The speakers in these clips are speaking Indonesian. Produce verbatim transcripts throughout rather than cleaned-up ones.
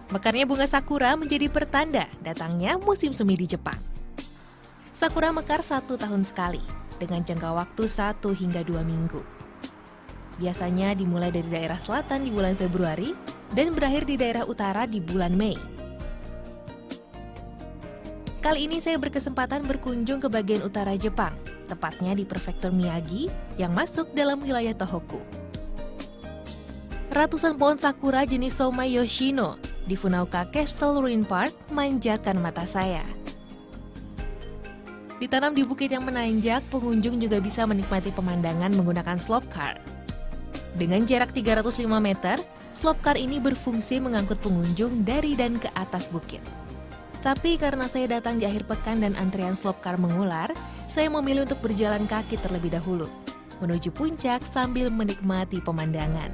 Mekarnya bunga sakura menjadi pertanda datangnya musim semi di Jepang. Sakura mekar satu tahun sekali, dengan jangka waktu satu hingga dua minggu. Biasanya dimulai dari daerah selatan di bulan Februari dan berakhir di daerah utara di bulan Mei. Kali ini saya berkesempatan berkunjung ke bagian utara Jepang, tepatnya di prefektur Miyagi yang masuk dalam wilayah Tohoku. Ratusan pohon sakura jenis Somei Yoshino di Funaoka Castle Ruin Park manjakan mata saya. Ditanam di bukit yang menanjak, pengunjung juga bisa menikmati pemandangan menggunakan slope car. Dengan jarak tiga ratus lima meter, slope car ini berfungsi mengangkut pengunjung dari dan ke atas bukit. Tapi karena saya datang di akhir pekan dan antrean slope car mengular, saya memilih untuk berjalan kaki terlebih dahulu, menuju puncak sambil menikmati pemandangan.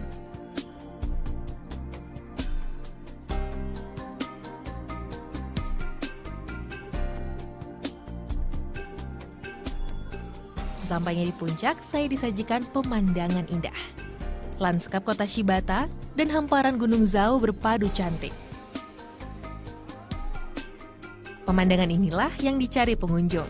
Sesampainya di puncak, saya disajikan pemandangan indah. Lanskap kota Shibata dan hamparan Gunung Zhao berpadu cantik. Pemandangan inilah yang dicari pengunjung.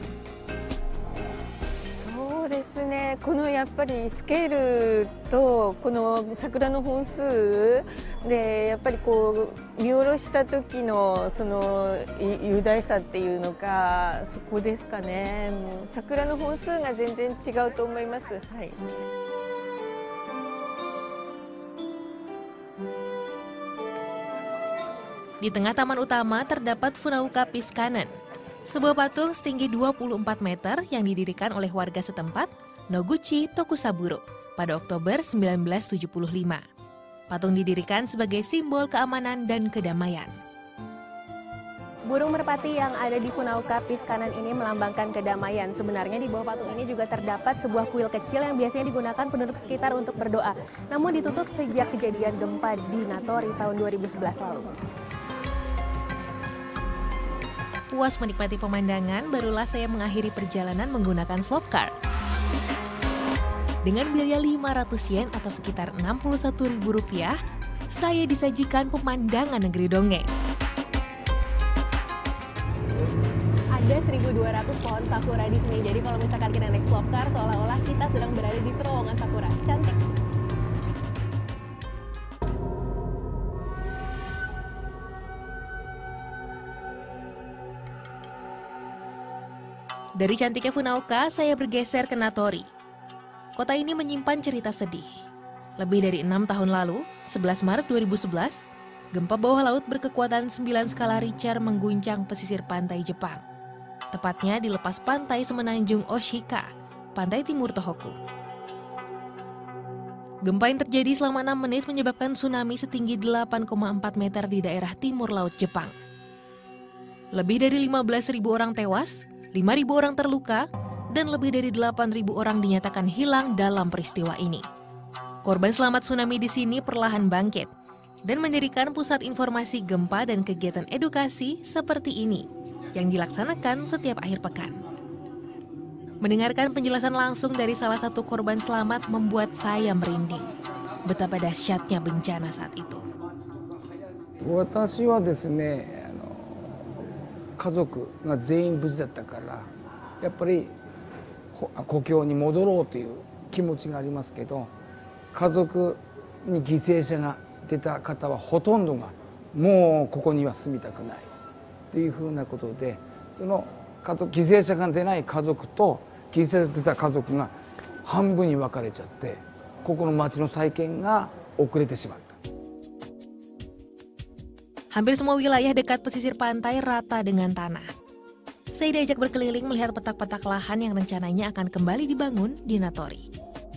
そうですね、このやっぱりスケールとこの桜の本数でやっぱりこう見下ろした時のその雄大さっていうのか、そこですかね。もう桜の本数が全然違うと思います。はい。 Di tengah taman utama terdapat Funaoka Piscanen, sebuah patung setinggi dua puluh empat meter yang didirikan oleh warga setempat, Noguchi Tokusaburo, pada Oktober seribu sembilan ratus tujuh puluh lima. Patung didirikan sebagai simbol keamanan dan kedamaian. Burung merpati yang ada di Funaoka Piscanen ini melambangkan kedamaian. Sebenarnya di bawah patung ini juga terdapat sebuah kuil kecil yang biasanya digunakan penduduk sekitar untuk berdoa. Namun ditutup sejak kejadian gempa di Natori tahun dua ribu sebelas lalu. Puas menikmati pemandangan, barulah saya mengakhiri perjalanan menggunakan slope car. Dengan biaya lima ratus yen atau sekitar enam puluh satu ribu rupiah, saya disajikan pemandangan negeri dongeng. Ada seribu dua ratus pohon sakura di sini, jadi kalau misalkan kita naik slope car, seolah-olah kita sedang berada di terowongan sakura. Cantik. Dari cantiknya Funaoka, saya bergeser ke Natori. Kota ini menyimpan cerita sedih. Lebih dari enam tahun lalu, sebelas Maret dua ribu sebelas, gempa bawah laut berkekuatan sembilan skala Richter mengguncang pesisir pantai Jepang. Tepatnya di lepas pantai semenanjung Oshika, pantai timur Tohoku. Gempa yang terjadi selama enam menit menyebabkan tsunami setinggi delapan koma empat meter di daerah timur laut Jepang. Lebih dari lima belas ribu orang tewas, lima ribu orang terluka, dan lebih dari delapan ribu orang dinyatakan hilang dalam peristiwa ini. Korban selamat tsunami di sini perlahan bangkit dan mendirikan pusat informasi gempa dan kegiatan edukasi seperti ini yang dilaksanakan setiap akhir pekan. Mendengarkan penjelasan langsung dari salah satu korban selamat membuat saya merinding. Betapa dahsyatnya bencana saat itu. 私はですね、あの家族が全員無事だったから、やっぱり故郷に戻ろうという気持ちがありますけど、家族に犠牲者が出た方はほとんどがもうここには住みたくないというふうなことで、その家族犠牲者が出ない家族と犠牲者が出た家族が半分に分かれちゃって、ここの町の再建が遅れてしまった。 Hampir semua wilayah dekat pesisir pantai rata dengan tanah. Saya diajak berkeliling melihat petak-petak lahan yang rencananya akan kembali dibangun di Natori.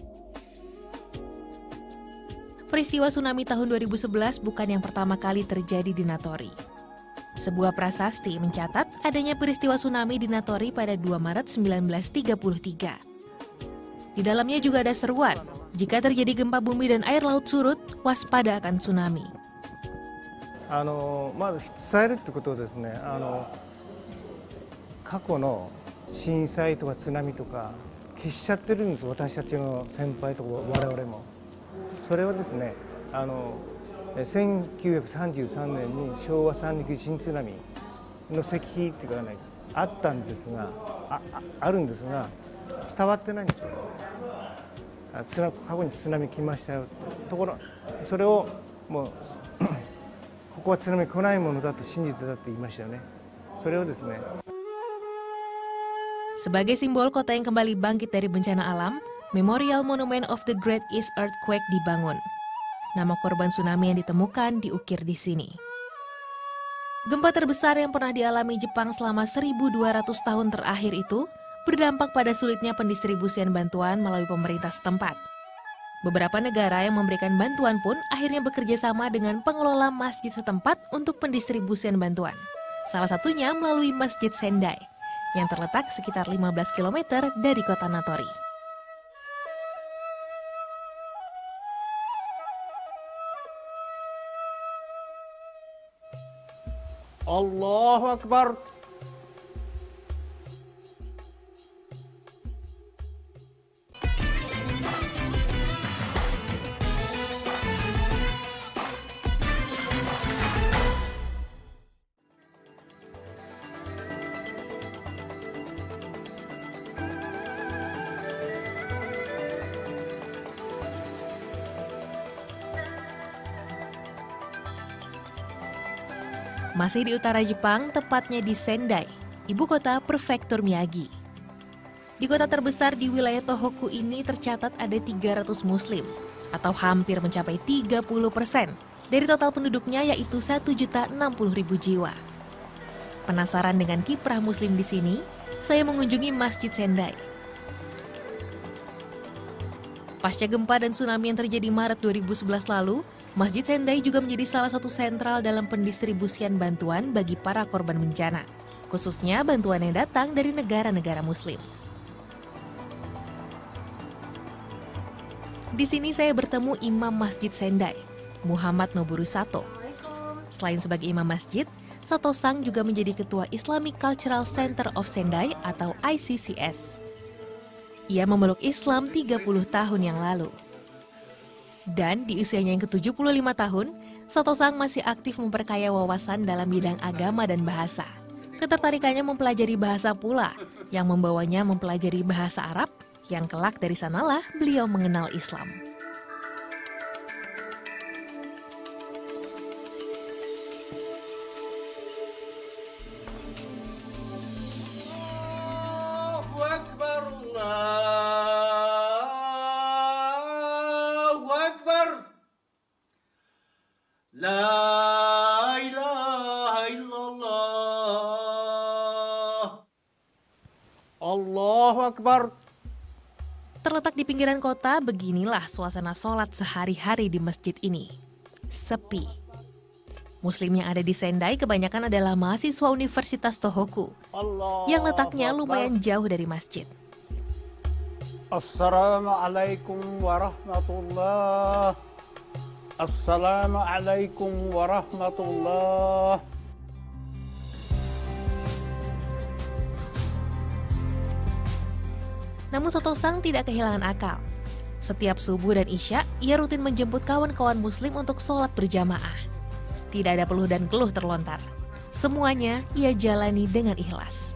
Peristiwa tsunami tahun dua ribu sebelas bukan yang pertama kali terjadi di Natori. Sebuah prasasti mencatat adanya peristiwa tsunami di Natori pada dua Maret seribu sembilan ratus tiga puluh tiga. Di dalamnya juga ada seruan, jika terjadi gempa bumi dan air laut surut, waspada akan tsunami. あのまず伝えるってことをですね、あの過去の震災とか津波とか消しちゃってるんです、私たちの先輩とか我々も。それをですね、あのえせんきゅうひゃくさんじゅうさんねんに昭和三陸地震津波の石碑っていうかね、あったんですが、あ, あ, あるんですが伝わってないんですよ。あ津波過去に津波来ましたよ。ところそれをもうここは津波来ないものだと信じてたって言いましたよね。それをですね。 Sebagai simbol kota yang kembali bangkit dari bencana alam, Memorial Monument of the Great East Earthquake dibangun. Nama korban tsunami yang ditemukan diukir di sini. Gempa terbesar yang pernah dialami Jepang selama seribu dua ratus tahun terakhir itu berdampak pada sulitnya pendistribusian bantuan melalui pemerintah setempat. Beberapa negara yang memberikan bantuan pun akhirnya bekerja sama dengan pengelola masjid setempat untuk pendistribusian bantuan. Salah satunya melalui Masjid Sendai, yang terletak sekitar lima belas kilometer dari kota Natori. Allahu Akbar. Masih di utara Jepang, tepatnya di Sendai, ibu kota prefektur Miyagi. Di kota terbesar di wilayah Tohoku ini tercatat ada tiga ratus muslim, atau hampir mencapai tiga puluh persen dari total penduduknya, yaitu satu juta enam puluh ribu jiwa. Penasaran dengan kiprah muslim di sini, saya mengunjungi Masjid Sendai. Pasca gempa dan tsunami yang terjadi Maret dua ribu sebelas lalu, Masjid Sendai juga menjadi salah satu sentral dalam pendistribusian bantuan bagi para korban bencana, khususnya bantuan yang datang dari negara-negara muslim. Di sini saya bertemu Imam Masjid Sendai, Muhammad Noburu Sato. Selain sebagai imam masjid, Sato Sang juga menjadi ketua Islamic Cultural Center of Sendai atau I C C S. Ia memeluk Islam tiga puluh tahun yang lalu. Dan di usianya yang ke tujuh puluh lima tahun, Sato Sang masih aktif memperkaya wawasan dalam bidang agama dan bahasa. Ketertarikannya mempelajari bahasa pula, yang membawanya mempelajari bahasa Arab, yang kelak dari sanalah beliau mengenal Islam. La ilaha illallah. Allahu Akbar. Terletak di pinggiran kota, beginilah suasana sholat sehari-hari di masjid ini. Sepi. Muslim yang ada di Sendai kebanyakan adalah mahasiswa Universitas Tohoku, yang letaknya lumayan jauh dari masjid. Assalamualaikum warahmatullahi Assalamualaikum warahmatullahi. Namun Sato Sang tidak kehilangan akal. Setiap subuh dan isya, ia rutin menjemput kawan-kawan muslim untuk sholat berjamaah. Tidak ada peluh dan keluh terlontar. Semuanya ia jalani dengan ikhlas.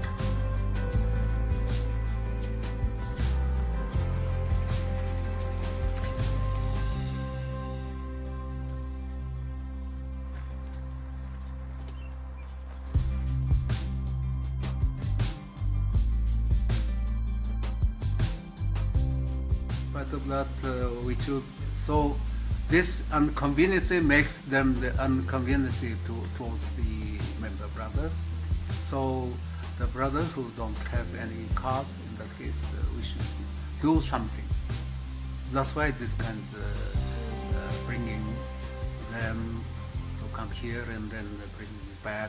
Of that, uh, we should, so this inconvenience makes them the inconvenience to, towards the member brothers. So the brothers who don't have any cars, in that case, uh, we should do something. That's why this kind of uh, uh, bringing them to come here and then bring back.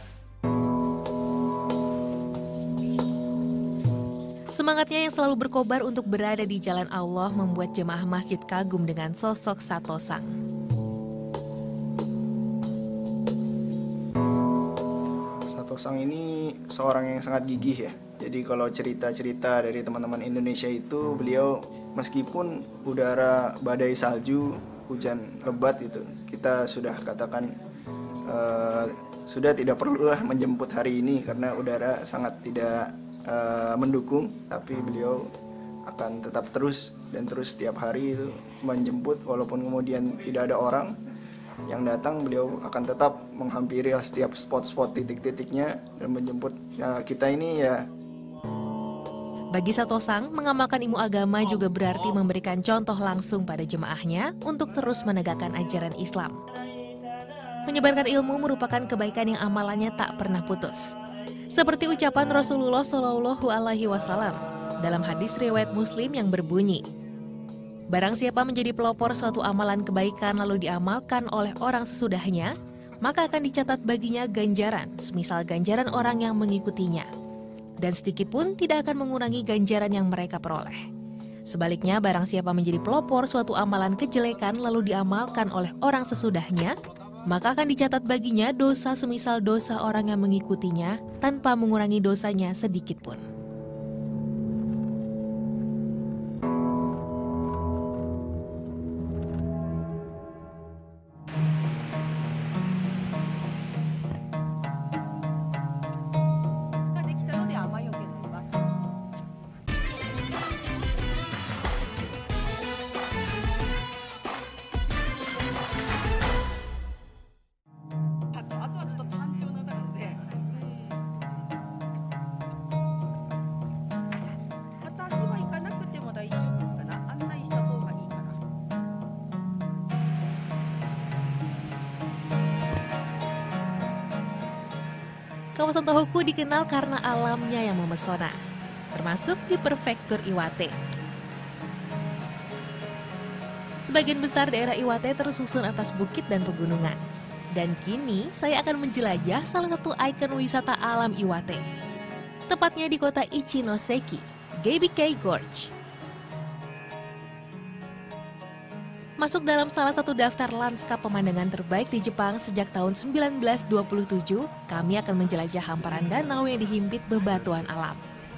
Semangatnya yang selalu berkobar untuk berada di jalan Allah membuat jemaah masjid kagum dengan sosok Sato Sang. Sato Sang ini seorang yang sangat gigih ya. Jadi kalau cerita-cerita dari teman-teman Indonesia itu, beliau meskipun udara badai salju, hujan lebat itu, kita sudah katakan uh, sudah tidak perlulah menjemput hari ini karena udara sangat tidak uh, mendukung, tapi beliau akan tetap terus dan terus setiap hari itu menjemput, walaupun kemudian tidak ada orang yang datang, beliau akan tetap menghampiri setiap spot-spot titik-titiknya dan menjemput ya, kita ini ya. Bagi Satosang, mengamalkan ilmu agama juga berarti memberikan contoh langsung pada jemaahnya untuk terus menegakkan ajaran Islam. Menyebarkan ilmu merupakan kebaikan yang amalannya tak pernah putus. Seperti ucapan Rasulullah Shallallahu Alaihi Wasallam dalam hadis riwayat Muslim yang berbunyi, barang siapa menjadi pelopor suatu amalan kebaikan lalu diamalkan oleh orang sesudahnya, maka akan dicatat baginya ganjaran, semisal ganjaran orang yang mengikutinya. Dan sedikit pun tidak akan mengurangi ganjaran yang mereka peroleh. Sebaliknya, barang siapa menjadi pelopor suatu amalan kejelekan lalu diamalkan oleh orang sesudahnya, maka akan dicatat baginya dosa semisal dosa orang yang mengikutinya tanpa mengurangi dosanya sedikit pun. Kawasan Tohoku dikenal karena alamnya yang memesona, termasuk di prefektur Iwate. Sebagian besar daerah Iwate tersusun atas bukit dan pegunungan. Dan kini saya akan menjelajah salah satu ikon wisata alam Iwate. Tepatnya di kota Ichinoseki, Geibikei Gorge. Masuk dalam salah satu daftar lanskap pemandangan terbaik di Jepang sejak tahun sembilan belas dua puluh tujuh, kami akan menjelajah hamparan danau yang dihimpit bebatuan alam.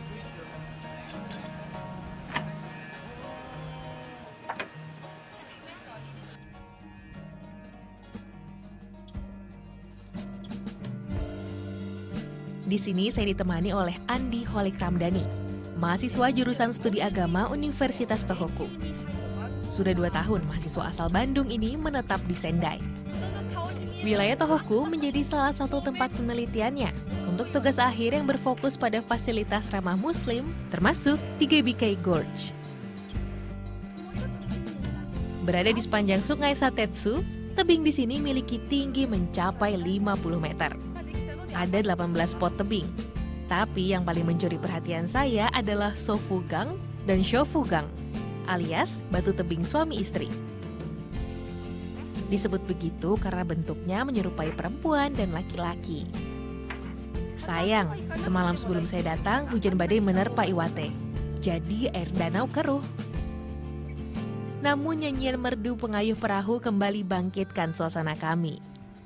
Di sini saya ditemani oleh Andi Holik Ramdhani, mahasiswa jurusan studi agama Universitas Tohoku. Sudah dua tahun mahasiswa asal Bandung ini menetap di Sendai. Wilayah Tohoku menjadi salah satu tempat penelitiannya untuk tugas akhir yang berfokus pada fasilitas ramah muslim, termasuk di Geibikei Gorge. Berada di sepanjang sungai Satetsu, tebing di sini memiliki tinggi mencapai lima puluh meter. Ada delapan belas spot tebing, tapi yang paling mencuri perhatian saya adalah Sofugang dan Shofugang, alias batu tebing suami istri. Disebut begitu karena bentuknya menyerupai perempuan dan laki-laki. Sayang, semalam sebelum saya datang, hujan badai menerpa Iwate. Jadi air danau keruh. Namun nyanyian merdu pengayuh perahu kembali bangkitkan suasana kami.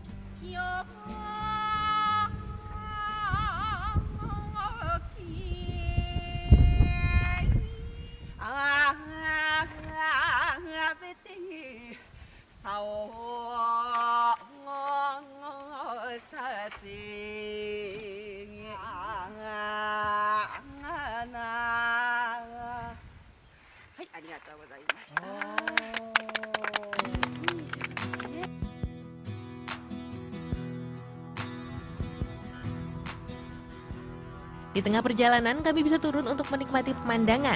Di tengah perjalanan kami bisa turun untuk menikmati pemandangan.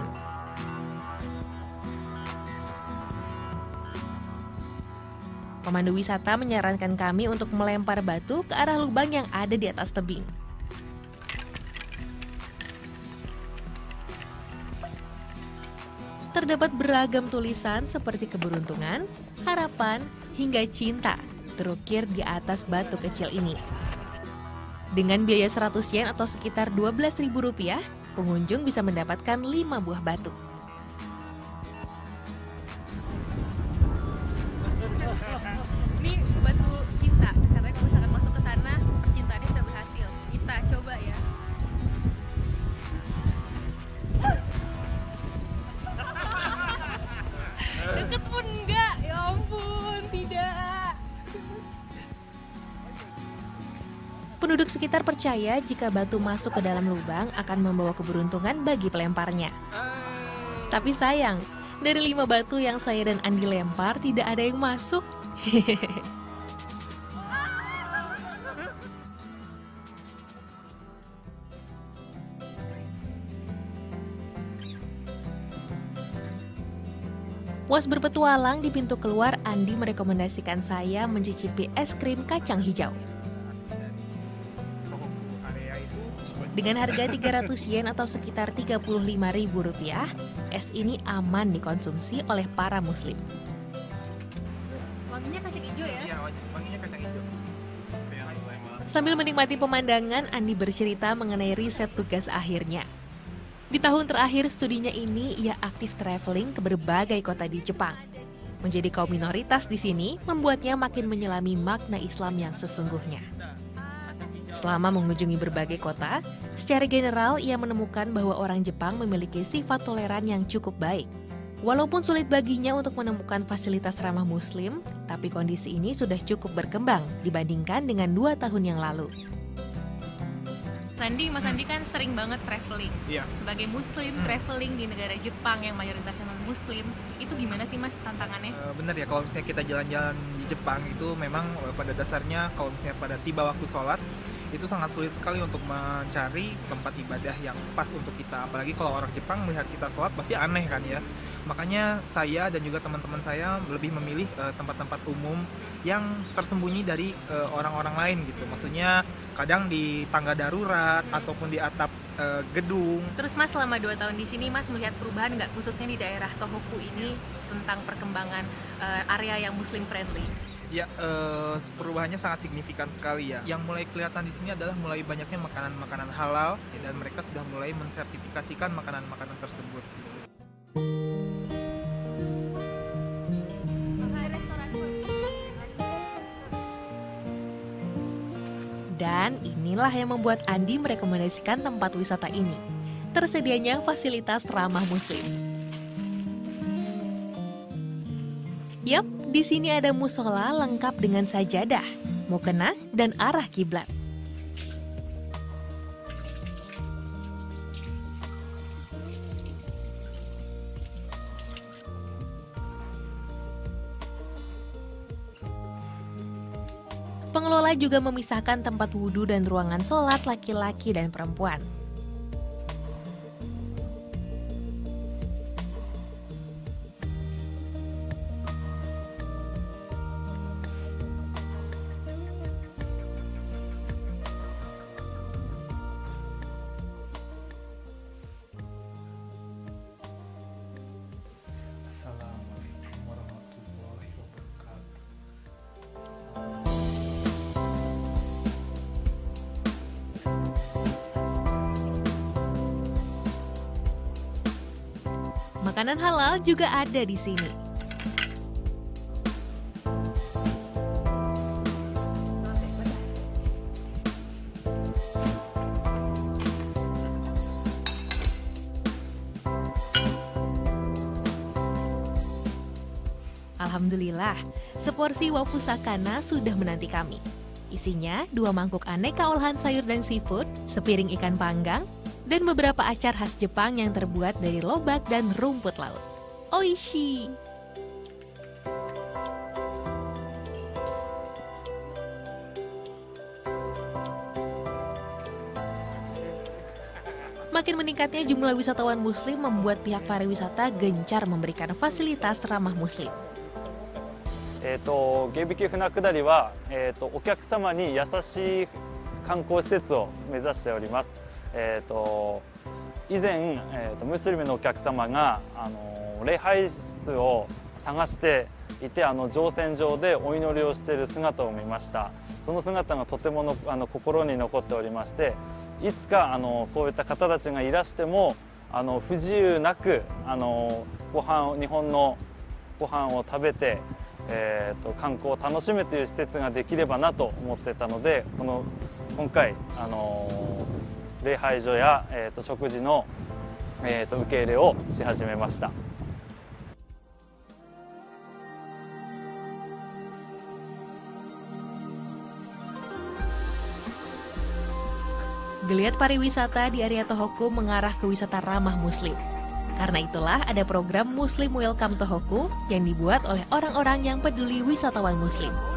Pemandu wisata menyarankan kami untuk melempar batu ke arah lubang yang ada di atas tebing. Terdapat beragam tulisan seperti keberuntungan, harapan, hingga cinta terukir di atas batu kecil ini. Dengan biaya seratus yen atau sekitar dua belas ribu rupiah, pengunjung bisa mendapatkan lima buah batu. Ini batu cinta, katanya kalau misalkan masuk ke sana, percintaannya bisa berhasil. Kita coba ya. Deket pun enggak, ya ampun. Penduduk sekitar percaya jika batu masuk ke dalam lubang akan membawa keberuntungan bagi pelemparnya. Tapi sayang, dari lima batu yang saya dan Andi lempar tidak ada yang masuk. Puas berpetualang di pintu keluar, Andi merekomendasikan saya mencicipi es krim kacang hijau. Dengan harga tiga ratus yen atau sekitar tiga puluh lima ribu rupiah, es ini aman dikonsumsi oleh para muslim. Wanginya kacang hijau ya? Iya, wanginya kacang hijau. Sambil menikmati pemandangan, Andi bercerita mengenai riset tugas akhirnya. Di tahun terakhir studinya ini, ia aktif traveling ke berbagai kota di Jepang. Menjadi kaum minoritas di sini, membuatnya makin menyelami makna Islam yang sesungguhnya. Selama mengunjungi berbagai kota, secara general ia menemukan bahwa orang Jepang memiliki sifat toleran yang cukup baik. Walaupun sulit baginya untuk menemukan fasilitas ramah muslim, tapi kondisi ini sudah cukup berkembang dibandingkan dengan dua tahun yang lalu. Sandi, Mas Andi kan sering banget traveling. Iya. Sebagai muslim, Hmm. traveling di negara Jepang yang mayoritasnya non-muslim, itu gimana sih Mas tantangannya? E, bener ya, kalau misalnya kita jalan-jalan di Jepang itu memang e, pada dasarnya kalau misalnya pada tiba waktu sholat, itu sangat sulit sekali untuk mencari tempat ibadah yang pas untuk kita. Apalagi kalau orang Jepang melihat kita sholat pasti aneh kan ya. Makanya saya dan juga teman-teman saya lebih memilih e, tempat-tempat umum yang tersembunyi dari e, orang-orang lain gitu. Maksudnya kadang di tangga darurat ataupun di atap e, gedung. Terus Mas selama dua tahun di sini Mas melihat perubahan nggak khususnya di daerah Tohoku ini tentang perkembangan e, area yang muslim friendly? Ya, eh, perubahannya sangat signifikan sekali ya. Yang mulai kelihatan di sini adalah mulai banyaknya makanan-makanan halal ya, dan mereka sudah mulai mensertifikasikan makanan-makanan tersebut. Dan inilah yang membuat Andi merekomendasikan tempat wisata ini. Tersedianya fasilitas ramah muslim. Yap, di sini ada musola lengkap dengan sajadah, mukena, dan arah kiblat. Pengelola juga memisahkan tempat wudhu dan ruangan sholat laki-laki dan perempuan. Assalamualaikum warahmatullahi wabarakatuh. Makanan halal juga ada di sini. Alhamdulillah, seporsi wafusakana sudah menanti kami. Isinya dua mangkuk aneka olahan sayur dan seafood, sepiring ikan panggang, dan beberapa acar khas Jepang yang terbuat dari lobak dan rumput laut. Oishi! Makin meningkatnya jumlah wisatawan muslim membuat pihak pariwisata gencar memberikan fasilitas ramah muslim. えーと、芸引船下りは、えーと、お客様に優しい観光施設を目指しております。えーと、以前、えーと、ムスリムのお客様があの礼拝室を探していて、あの乗船場でお祈りをしている姿を見ました。その姿がとてものあの心に残っておりまして、いつかあのそういった方たちがいらしてもあの不自由なくあのご飯を日本のご飯を食べて、えー、と観光を楽しむという施設ができればなと思ってたので、この今回あの礼拝所や、えー、と食事の、えー、と受け入れをし始めました。 Geliat pariwisata di area Tohoku mengarah ke wisata ramah Muslim. Karena itulah ada program Muslim Welcome Tohoku yang dibuat oleh orang-orang yang peduli wisatawan Muslim.